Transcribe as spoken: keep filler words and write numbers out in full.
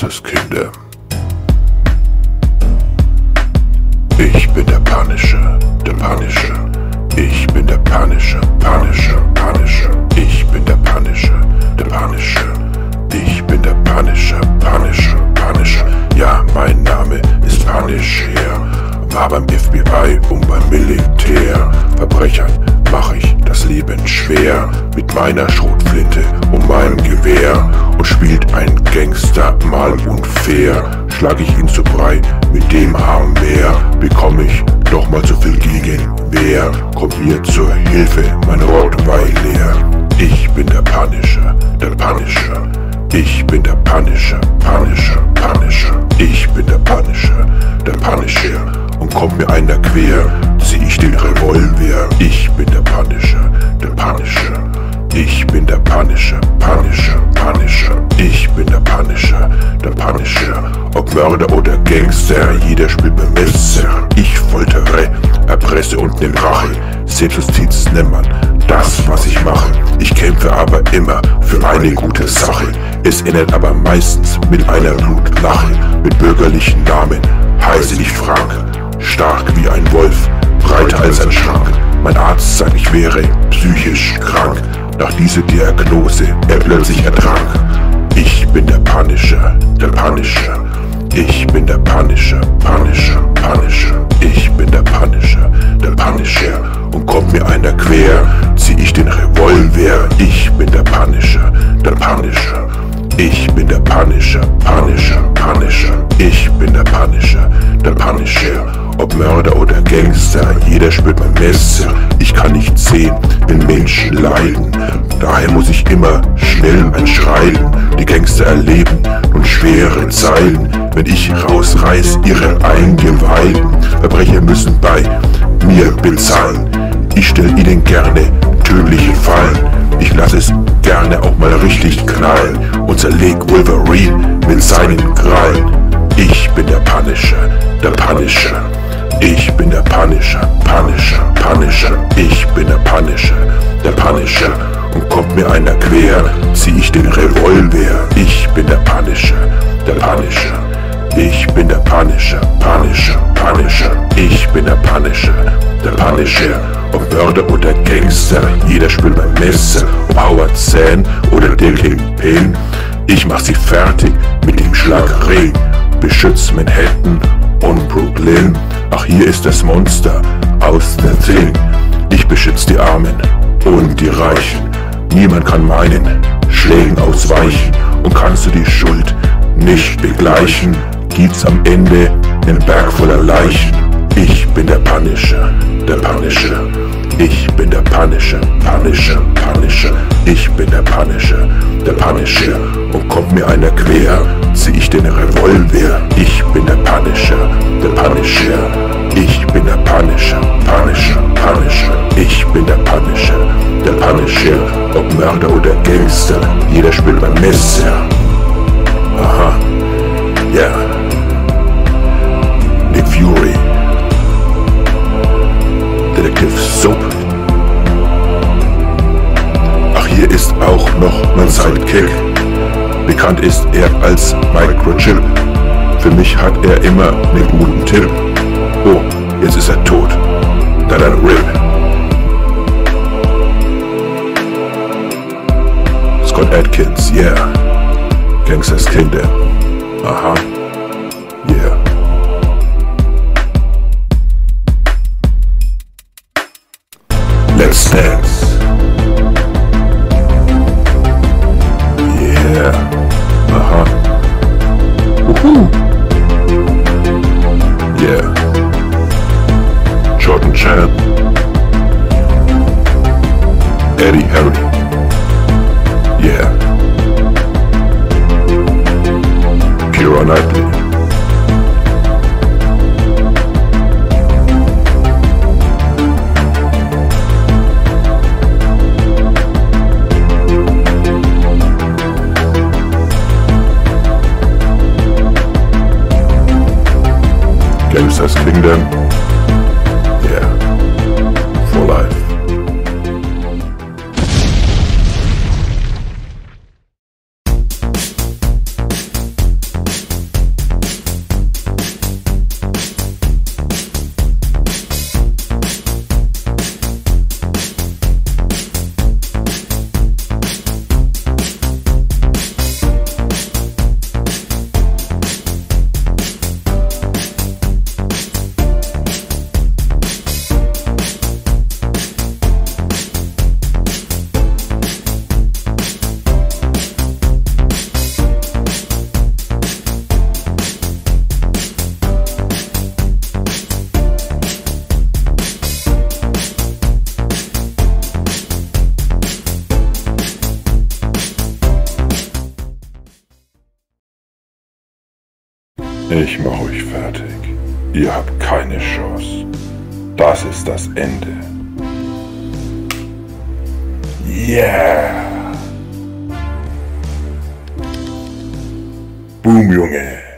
Gangsters Kinder. Ich bin der Punisher, der Punisher. Ich bin der Punisher, Punisher, Punisher. Ich bin der Punisher, der Punisher. Ich bin der Punisher, Punisher, Punisher. Ja, mein Name ist Punisher. War beim F B I und beim Militär. Verbrechern mach ich das Leben schwer. Mit meiner Schrotflinte und meinem Gewehr. Und spielt ein Gangster mal unfair, schlag ich ihn zu Brei mit dem Armwehr. Bekomm ich doch mal zu viel Gegenwehr. Kommt mir zur Hilfe mein Rottweil leer. Ich bin der Punisher, der Punisher. Ich bin der Punisher, Punisher, Punisher. Ich bin der Punisher, der Punisher. Und kommt mir einer quer, zieh ich den Revolver. Ich bin der Punisher, der Punisher. Ich bin der Punisher, Punisher, Punisher. Ich bin der Punisher, der Punisher. Ob Mörder oder Gangster, jeder spielt mit Messer. Ich foltere, erpresse und nehm Rache. Selbstjustiz nennt man das, was ich mache. Ich kämpfe aber immer für eine gute Sache. Es endet aber meistens mit einer Blutlache. Mit bürgerlichen Namen heiße ich Frank. Stark wie ein Wolf, breiter als ein Schrank. Mein Arzt sagt, ich wäre psychisch krank. Nach dieser Diagnose er plötzlich ertrank. Ich bin der Punisher, der Punisher. Ich bin der Punisher, Punisher, Punisher. Ich bin der Punisher, der Punisher. Und kommt mir einer quer, zieh ich den Revolver. Ich bin der Punisher, der Punisher. Ich bin der Punisher, Punisher, Punisher. Ich bin der Punisher, der Punisher. Ob Mörder oder Gangster, jeder spürt mein Messer. Ich kann nicht sehen, wenn Menschen leiden. Daher muss ich immer schnell einschreiten. Die Gangster erleben nun schwere Zeilen. Wenn ich rausreiß ihre Eingeweiden. Verbrecher müssen bei mir bezahlen. Ich stell ihnen gerne tödliche Fallen. Ich lass es gerne auch mal richtig knallen und zerleg Wolverine mit seinen Krallen. Ich bin der Punisher, der Punisher. Ich bin der Punisher, Punisher, Punisher. Ich bin der Punisher, der Punisher. Und kommt mir einer quer, zieh ich den Revolver. Ich bin der Punisher, der Punisher. Ich bin der Punisher, Punisher, Punisher. Ich bin der Punisher, der Punisher. Ob Mörder oder Gangster, jeder spürt mein Messer. Ob Howard Zahn oder der Kingpin, ich mach sie fertig mit dem Schlagring. Beschützt Manhattan und Brooklyn. Ach, hier ist das Monster aus der Thing. Ich beschütze die Armen und die Reichen. Niemand kann meinen Schlägen ausweichen. Und kannst du die Schuld nicht begleichen, gibt's am Ende einen Berg voller Leichen. Ich bin der Punisher, der Punisher. Ich bin der Punisher, Punisher, Punisher. Ich bin der Punisher, der Punisher. Und kommt mir einer quer, zieh ich den Revolver. Ich bin der Punisher, der Punisher. Ich bin der Punisher, Punisher, Punisher. Ich bin der Punisher, der Punisher. Ob Mörder oder Gangster, jeder spielt mein Messer. Aha, ja. Yeah. Nick Fury. Detective Soap. Ach, hier ist auch noch mein Sidekick. Bekannt ist er als Microchip. Für mich hat er immer einen guten Tipp. Oh, jetzt ist er tot. Da dann RIP. Scott Adkins, yeah. Gangsters Kinder. Aha. Yeah. Let's dance. Yeah. Aha. Uhu. Yeah. Jordan Chan. Eddie Harry. Yeah. Keira Knightley. Gangsters Kingdom. Yeah. For life. Ich mach euch fertig. Ihr habt keine Chance. Das ist das Ende. Yeah! Boom, Junge!